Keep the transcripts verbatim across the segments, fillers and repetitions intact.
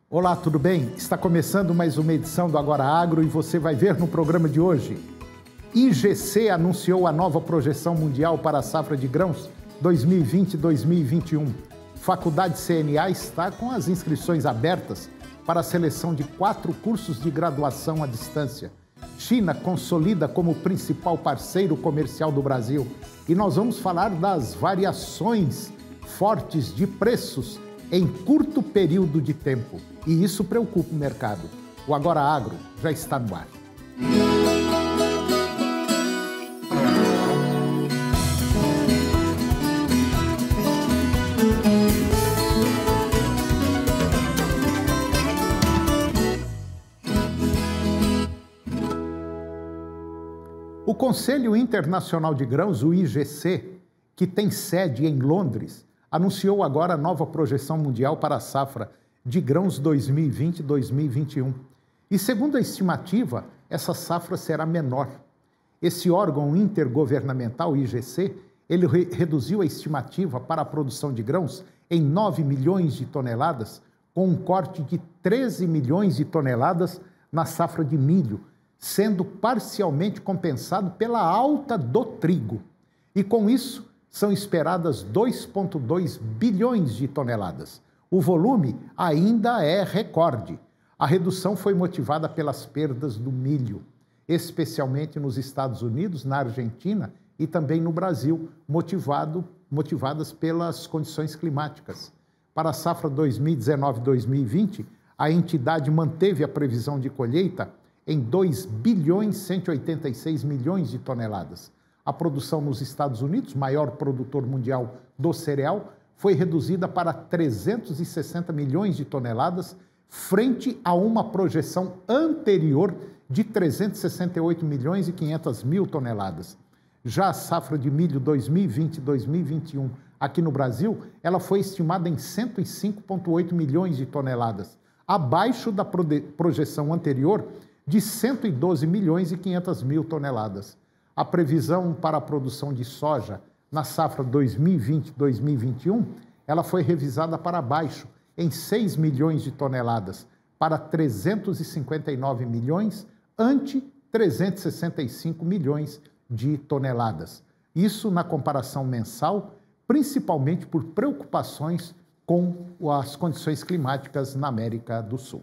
Olá, tudo bem? Está começando mais uma edição do Agora Agro e você vai ver no programa de hoje. I G C anunciou a nova projeção mundial para a safra de grãos dois mil e vinte a dois mil e vinte e um. Faculdade C N A está com as inscrições abertas para a seleção de quatro cursos de graduação à distância. China consolida como principal parceiro comercial do Brasil. E nós vamos falar das variações fortes de preços em curto período de tempo. E isso preocupa o mercado. O Agora Agro já está no ar. O Conselho Internacional de Grãos, o I G C, que tem sede em Londres, anunciou agora a nova projeção mundial para a safra de grãos dois mil e vinte a dois mil e vinte e um. E segundo a estimativa, essa safra será menor. Esse órgão intergovernamental, I G C, ele re reduziu a estimativa para a produção de grãos em nove milhões de toneladas, com um corte de treze milhões de toneladas na safra de milho, sendo parcialmente compensado pela alta do trigo. E com isso, são esperadas dois vírgula dois bilhões de toneladas. O volume ainda é recorde. A redução foi motivada pelas perdas do milho, especialmente nos Estados Unidos, na Argentina e também no Brasil, motivado, motivadas pelas condições climáticas. Para a safra dois mil e dezenove a dois mil e vinte, a entidade manteve a previsão de colheita em dois bilhões cento e oitenta e seis milhões de toneladas. A produção nos Estados Unidos, maior produtor mundial do cereal, foi reduzida para trezentos e sessenta milhões de toneladas, frente a uma projeção anterior de trezentos e sessenta e oito milhões e quinhentas mil toneladas. Já a safra de milho dois mil e vinte a dois mil e vinte e um aqui no Brasil, ela foi estimada em cento e cinco vírgula oito milhões de toneladas, abaixo da projeção anterior de cento e doze milhões e quinhentas mil toneladas. A previsão para a produção de soja na safra dois mil e vinte a dois mil e vinte e um, ela foi revisada para baixo, em seis milhões de toneladas, para trezentos e cinquenta e nove milhões, ante trezentos e sessenta e cinco milhões de toneladas. Isso na comparação mensal, principalmente por preocupações com as condições climáticas na América do Sul.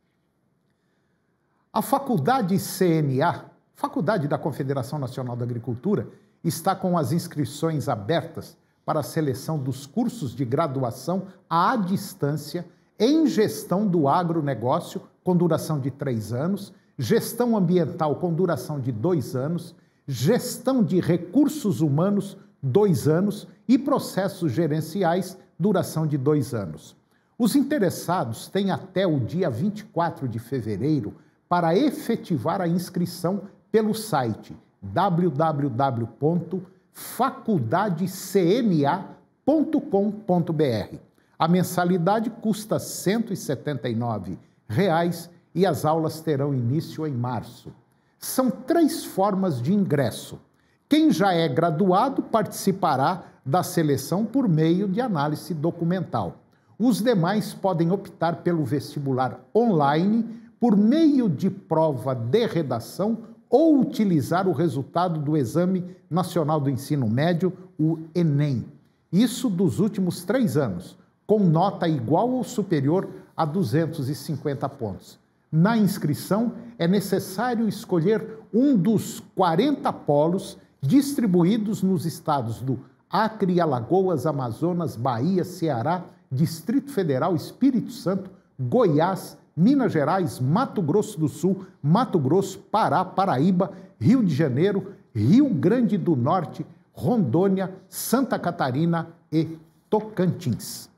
A Faculdade C N A, Faculdade da Confederação Nacional da Agricultura, está com as inscrições abertas para a seleção dos cursos de graduação à distância em gestão do agronegócio, com duração de três anos, gestão ambiental com duração de dois anos, gestão de recursos humanos, dois anos, e processos gerenciais, duração de dois anos. Os interessados têm até o dia vinte e quatro de fevereiro para efetivar a inscrição pelo site w w w ponto faculdade c n a ponto com ponto b r. A mensalidade custa cento e setenta e nove reais e as aulas terão início em março. São três formas de ingresso. Quem já é graduado participará da seleção por meio de análise documental. Os demais podem optar pelo vestibular online por meio de prova de redação ou utilizar o resultado do Exame Nacional do Ensino Médio, o Enem. Isso dos últimos três anos, com nota igual ou superior a duzentos e cinquenta pontos. Na inscrição, é necessário escolher um dos quarenta polos distribuídos nos estados do Acre, Alagoas, Amazonas, Bahia, Ceará, Distrito Federal, Espírito Santo, Goiás, Minas Gerais, Mato Grosso do Sul, Mato Grosso, Pará, Paraíba, Rio de Janeiro, Rio Grande do Norte, Rondônia, Santa Catarina e Tocantins.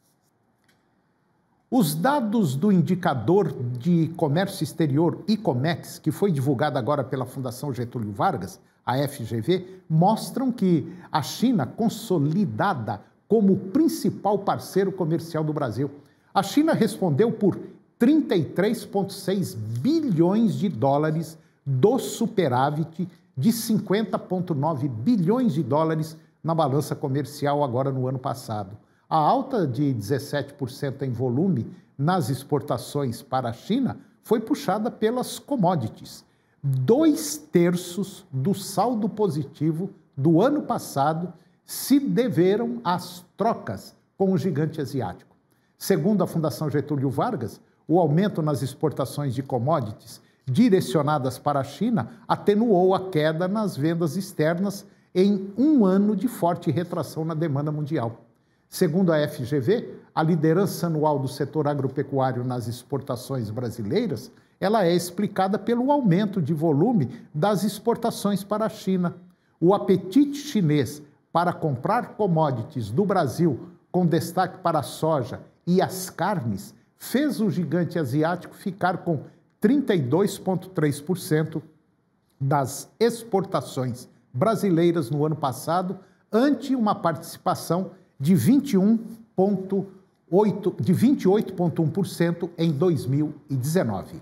Os dados do indicador de comércio exterior ICOMEX, que foi divulgado agora pela Fundação Getúlio Vargas, a F G V, mostram que a China, consolidada como principal parceiro comercial do Brasil, a China respondeu por trinta e três vírgula seis bilhões de dólares do superávit de cinquenta vírgula nove bilhões de dólares na balança comercial agora no ano passado. A alta de dezessete por cento em volume nas exportações para a China foi puxada pelas commodities. Dois terços do saldo positivo do ano passado se deveram às trocas com o gigante asiático. Segundo a Fundação Getúlio Vargas, o aumento nas exportações de commodities direcionadas para a China atenuou a queda nas vendas externas em um ano de forte retração na demanda mundial. Segundo a F G V, a liderança anual do setor agropecuário nas exportações brasileiras, ela é explicada pelo aumento de volume das exportações para a China. O apetite chinês para comprar commodities do Brasil, com destaque para a soja e as carnes, fez o gigante asiático ficar com trinta e dois vírgula três por cento das exportações brasileiras no ano passado, ante uma participação de vinte e um vírgula oito por cento, de vinte e oito vírgula um por cento em dois mil e dezenove.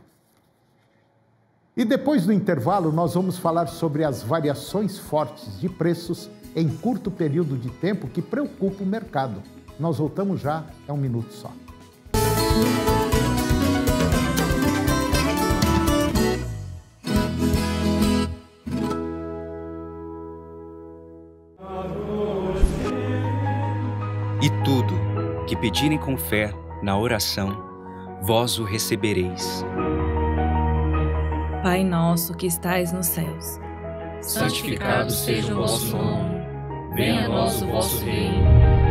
E depois do intervalo, nós vamos falar sobre as variações fortes de preços em curto período de tempo que preocupa o mercado. Nós voltamos já, é um minuto só. E tudo que pedirem com fé na oração, vós o recebereis. Pai nosso que estais nos céus, santificado seja o vosso nome, venha a nós o vosso reino.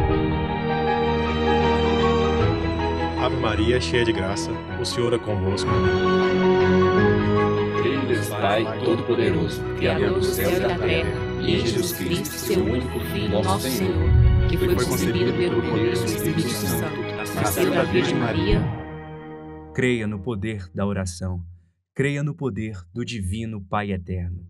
Ave Maria, cheia de graça, o Senhor é convosco. Creio em Deus Pai Todo-Poderoso, Criador do céu e da terra, e em Jesus Cristo, seu único Filho, nosso Senhor, que foi concebido pelo poder do Espírito Santo, nasceu da Virgem Maria. Creia no poder da oração. Creia no poder do Divino Pai Eterno.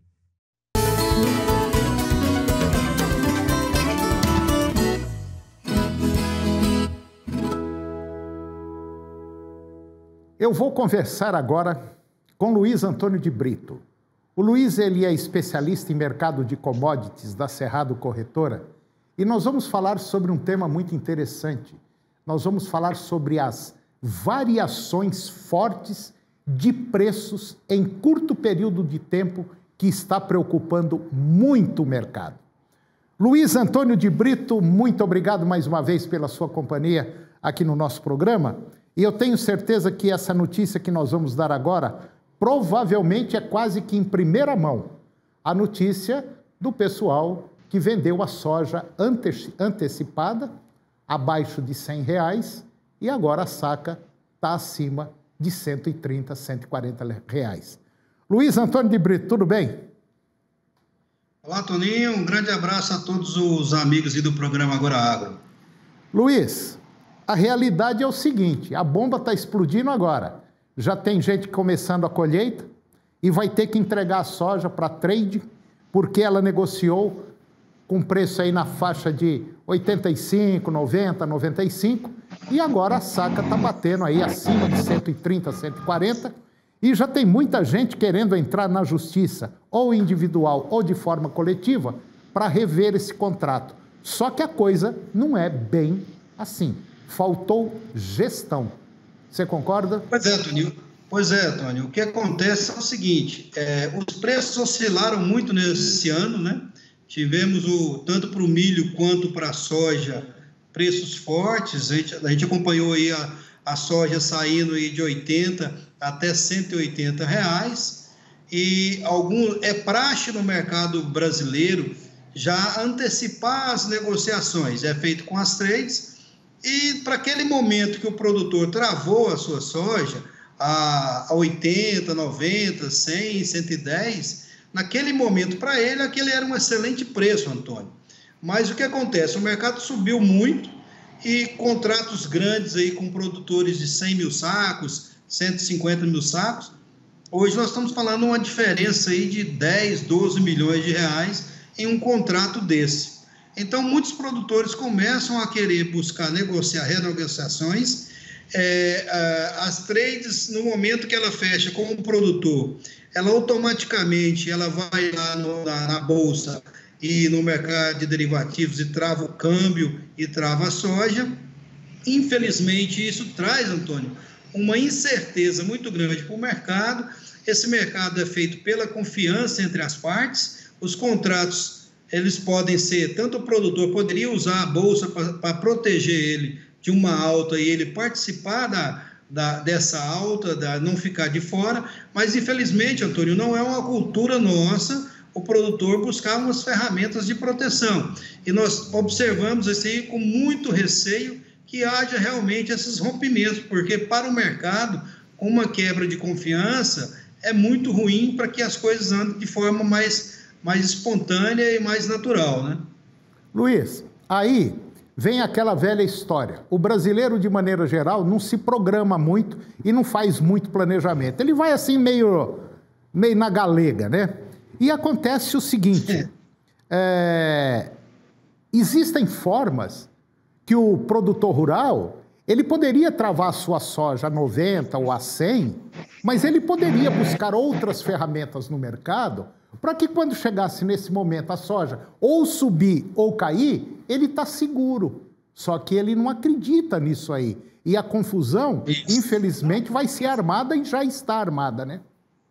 Eu vou conversar agora com Luiz Antônio de Brito. O Luiz ele é especialista em mercado de commodities da Cerrado Corretora e nós vamos falar sobre um tema muito interessante. Nós vamos falar sobre as variações fortes de preços em curto período de tempo que está preocupando muito o mercado. Luiz Antônio de Brito, muito obrigado mais uma vez pela sua companhia aqui no nosso programa. E eu tenho certeza que essa notícia que nós vamos dar agora provavelmente é quase que em primeira mão. A notícia do pessoal que vendeu a soja ante- antecipada abaixo de cem reais e agora a saca está acima de cento e trinta, cento e quarenta reais. Luiz Antônio de Brito, tudo bem? Olá, Toninho. Um grande abraço a todos os amigos aí do programa Agora Agro. Luiz, a realidade é o seguinte, a bomba está explodindo agora. Já tem gente começando a colheita e vai ter que entregar a soja para trade porque ela negociou com preço aí na faixa de oitenta e cinco, noventa, noventa e cinco e agora a saca está batendo aí acima de cento e trinta, cento e quarenta e já tem muita gente querendo entrar na justiça, ou individual ou de forma coletiva, para rever esse contrato. Só que a coisa não é bem assim. Faltou gestão. Você concorda? Pois é, Toninho. Pois é, Tônio. O que acontece é o seguinte, é, os preços oscilaram muito nesse ano, né? Tivemos, o, tanto para o milho quanto para a soja, preços fortes. A gente, a gente acompanhou aí a, a soja saindo aí de oitenta até cento e oitenta reais. E algum, é praxe no mercado brasileiro já antecipar as negociações. É feito com as trades. E para aquele momento que o produtor travou a sua soja a oitenta, noventa, cem, cento e dez, naquele momento para ele aquele era um excelente preço, Antônio. Mas o que acontece? O mercado subiu muito e contratos grandes aí com produtores de cem mil sacos, cento e cinquenta mil sacos, hoje nós estamos falando uma diferença aí de dez, doze milhões de reais em um contrato desse. Então, muitos produtores começam a querer buscar negociar renegociações. É, as trades, no momento que ela fecha com o produtor, ela automaticamente ela vai lá no, na, na bolsa e no mercado de derivativos e trava o câmbio e trava a soja. infelizmente, isso traz, Antônio, uma incerteza muito grande para o mercado. Esse mercado é feito pela confiança entre as partes, os contratos, eles podem ser, tanto o produtor poderia usar a bolsa para proteger ele de uma alta e ele participar da, da, dessa alta, da, não ficar de fora, mas infelizmente, Antônio, não é uma cultura nossa o produtor buscar umas ferramentas de proteção. E nós observamos isso aí com muito receio, que haja realmente esses rompimentos, porque para o mercado, uma quebra de confiança é muito ruim para que as coisas andem de forma mais, mais espontânea e mais natural, né? Luiz, aí vem aquela velha história. O brasileiro, de maneira geral, não se programa muito e não faz muito planejamento. Ele vai assim meio, meio na galega, né? E acontece o seguinte, é, existem formas que o produtor rural, ele poderia travar a sua soja a noventa ou a cem, mas ele poderia buscar outras ferramentas no mercado para que quando chegasse nesse momento a soja ou subir ou cair, ele está seguro. Só que ele não acredita nisso aí. E a confusão, Isso. infelizmente, vai ser armada e já está armada, né?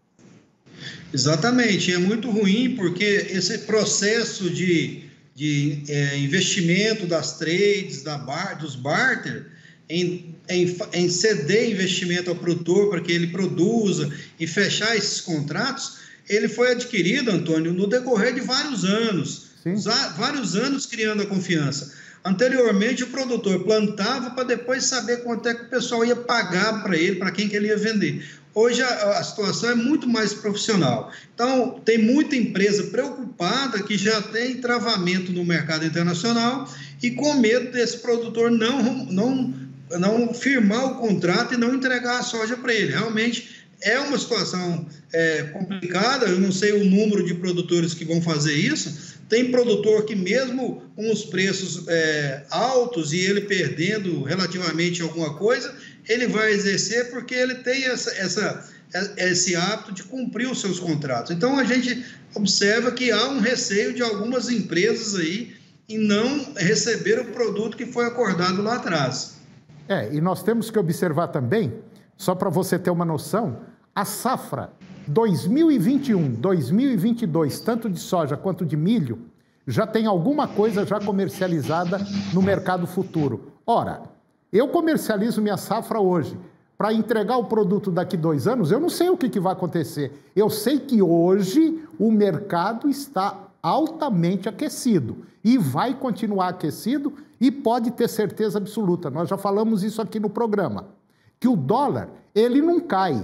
Exatamente. É muito ruim porque esse processo de, de é, investimento das trades, da bar, dos barter, em, em, em ceder investimento ao produtor para que ele produza e fechar esses contratos, ele foi adquirido, Antônio, no decorrer de vários anos. Sim. Vários anos criando a confiança. Anteriormente, o produtor plantava para depois saber quanto é que o pessoal ia pagar para ele, para quem que ele ia vender. Hoje a, a situação é muito mais profissional. Então, tem muita empresa preocupada que já tem travamento no mercado internacional e com medo desse produtor não, não, não firmar o contrato e não entregar a soja para ele. Realmente é uma situação é, complicada, eu não sei o número de produtores que vão fazer isso. Tem produtor que mesmo com os preços é, altos e ele perdendo relativamente alguma coisa, ele vai exercer porque ele tem essa, essa, esse hábito de cumprir os seus contratos. Então, a gente observa que há um receio de algumas empresas aí em não receber o produto que foi acordado lá atrás. É, e nós temos que observar também, só para você ter uma noção, a safra dois mil e vinte e um, dois mil e vinte e dois, tanto de soja quanto de milho, já tem alguma coisa já comercializada no mercado futuro. Ora, eu comercializo minha safra hoje. Para entregar o produto daqui dois anos, eu não sei o que, que vai acontecer. Eu sei que hoje o mercado está altamente aquecido e vai continuar aquecido e pode ter certeza absoluta. Nós já falamos isso aqui no programa, que o dólar, ele não cai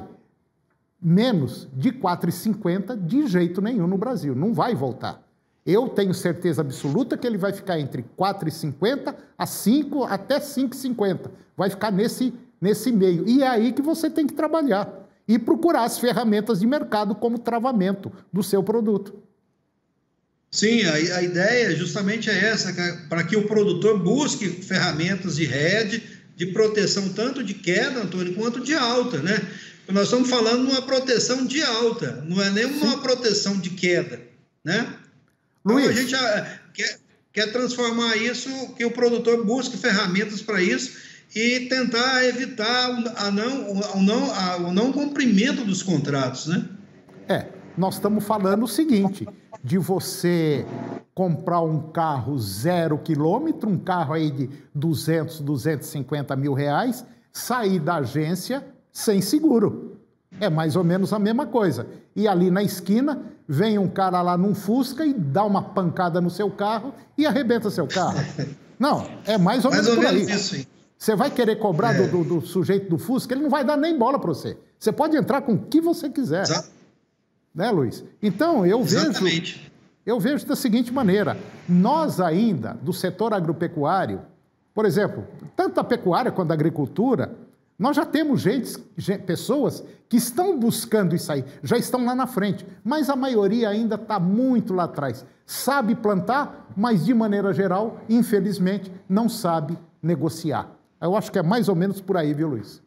menos de quatro reais e cinquenta centavos de jeito nenhum no Brasil, não vai voltar. Eu tenho certeza absoluta que ele vai ficar entre quatro reais e cinquenta centavos a cinco, até cinco reais e cinquenta centavos. Vai ficar nesse, nesse meio. E é aí que você tem que trabalhar e procurar as ferramentas de mercado como travamento do seu produto. Sim, a, a ideia justamente é essa, para que o produtor busque ferramentas de hedge, de proteção tanto de queda, Antônio, quanto de alta, né? Nós estamos falando de uma proteção de alta, não é nem uma Sim. proteção de queda, né? Luiz. Então, a gente já quer, quer transformar isso, que o produtor busque ferramentas para isso e tentar evitar a não, o, não, a, o não cumprimento dos contratos, né? É, nós estamos falando o seguinte, de você comprar um carro zero quilômetro, um carro aí de duzentos, duzentos e cinquenta mil reais, sair da agência sem seguro. É mais ou menos a mesma coisa. E ali na esquina, vem um cara lá num Fusca e dá uma pancada no seu carro e arrebenta seu carro. Não, é mais ou menos mais por aí. Isso. Você vai querer cobrar é. do, do, do sujeito do Fusca, ele não vai dar nem bola para você. Você pode entrar com o que você quiser. Exato. Né, Luiz? Então, eu Exatamente. vejo, eu vejo da seguinte maneira. Nós ainda, do setor agropecuário, por exemplo, tanto a pecuária quanto a agricultura, nós já temos gente, gente, pessoas que estão buscando isso aí, já estão lá na frente, mas a maioria ainda está muito lá atrás. Sabe plantar, mas de maneira geral, infelizmente, não sabe negociar. Eu acho que é mais ou menos por aí, viu, Luiz?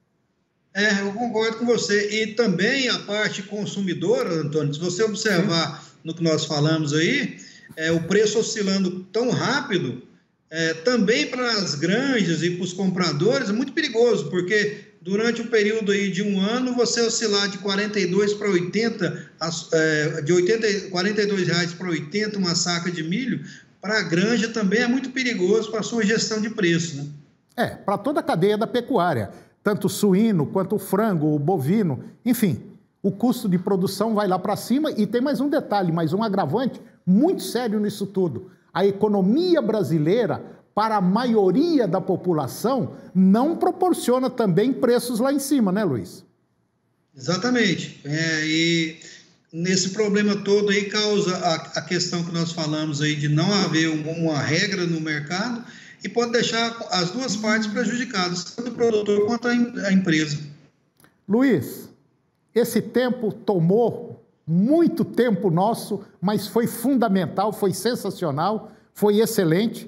É, eu concordo com você. E também a parte consumidora, Antônio, se você observar Sim. no que nós falamos aí, é, o preço oscilando tão rápido, É, também para as granjas e para os compradores é muito perigoso, porque durante o período aí de um ano, você oscilar de quarenta e dois para oitenta, é, de oitenta, quarenta e dois reais para oitenta uma saca de milho, para a granja também é muito perigoso para a sua gestão de preço, né? É, para toda a cadeia da pecuária, tanto o suíno quanto o frango, o bovino, enfim, o custo de produção vai lá para cima. E tem mais um detalhe, mais um agravante muito sério nisso tudo. A economia brasileira, para a maioria da população, não proporciona também preços lá em cima, né, Luiz? Exatamente. É, e nesse problema todo aí causa a, a questão que nós falamos aí de não haver um, uma regra no mercado e pode deixar as duas partes prejudicadas, tanto o produtor quanto a, a empresa. Luiz, esse tempo tomou muito tempo nosso, mas foi fundamental, foi sensacional, foi excelente.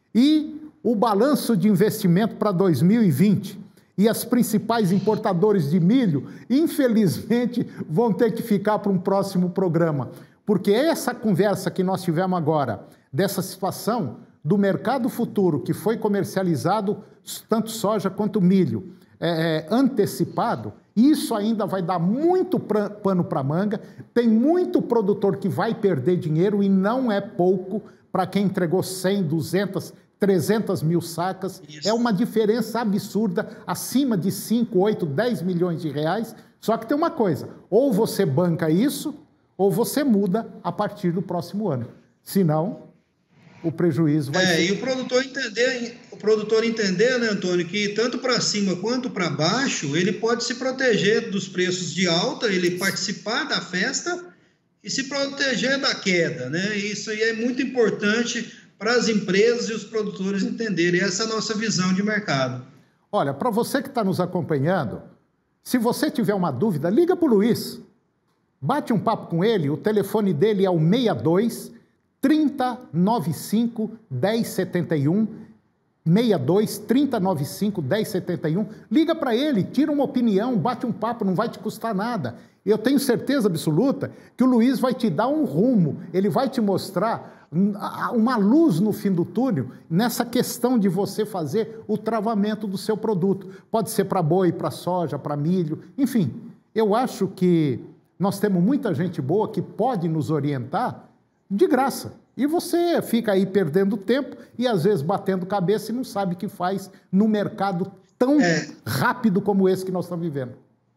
E o balanço de investimento para dois mil e vinte e as principais importadores de milho, infelizmente, vão ter que ficar para um próximo programa, porque essa conversa que nós tivemos agora, dessa situação do mercado futuro, que foi comercializado, tanto soja quanto milho, é, é, antecipado, isso ainda vai dar muito pano para manga. Tem muito produtor que vai perder dinheiro, e não é pouco para quem entregou cem, duzentas, trezentas mil sacas. Isso. É uma diferença absurda, acima de cinco, oito, dez milhões de reais. Só que tem uma coisa, ou você banca isso, ou você muda a partir do próximo ano. Senão, o prejuízo vai é, ser... E o produtor entender, o produtor entender, né, Antônio, que tanto para cima quanto para baixo, ele pode se proteger dos preços de alta, ele participar da festa e se proteger da queda, né? Isso aí é muito importante para as empresas e os produtores entenderem. Essa é a nossa visão de mercado. Olha, para você que está nos acompanhando, se você tiver uma dúvida, liga para o Luiz. Bate um papo com ele, o telefone dele é o seis dois, trinta, noventa e cinco, dez setenta e um, seis dois, trinta, noventa e cinco, dez setenta e um. Liga para ele, tira uma opinião, bate um papo, não vai te custar nada. Eu tenho certeza absoluta que o Luiz vai te dar um rumo, ele vai te mostrar uma luz no fim do túnel nessa questão de você fazer o travamento do seu produto. Pode ser para boi, para soja, para milho, enfim. Eu acho que nós temos muita gente boa que pode nos orientar de graça. E você fica aí perdendo tempo e às vezes batendo cabeça e não sabe o que faz no mercado tão é. rápido como esse que nós estamos vivendo.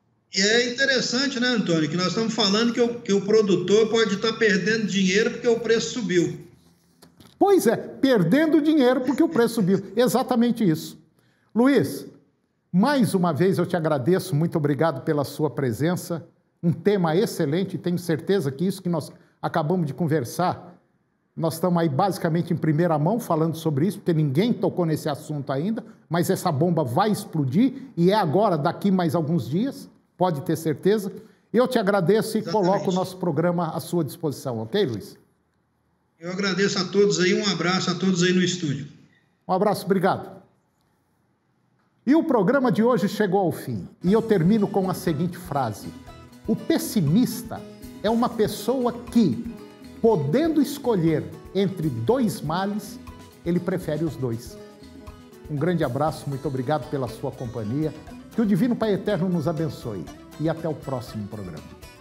E é interessante, né, Antônio, que nós estamos falando que o, que o produtor pode estar perdendo dinheiro porque o preço subiu. Pois é, perdendo dinheiro porque o preço subiu. Exatamente isso. Luiz, mais uma vez eu te agradeço, muito obrigado pela sua presença. Um tema excelente, tenho certeza que isso que nós acabamos de conversar, nós estamos aí basicamente em primeira mão falando sobre isso, porque ninguém tocou nesse assunto ainda, mas essa bomba vai explodir e é agora, daqui mais alguns dias, pode ter certeza. Eu te agradeço e Exatamente. Coloco o nosso programa à sua disposição, ok, Luiz? Eu agradeço a todos aí, um abraço a todos aí no estúdio. Um abraço, obrigado. E o programa de hoje chegou ao fim, e eu termino com a seguinte frase: o pessimista é uma pessoa que, podendo escolher entre dois males, ele prefere os dois. Um grande abraço, muito obrigado pela sua companhia. Que o Divino Pai Eterno nos abençoe. E até o próximo programa.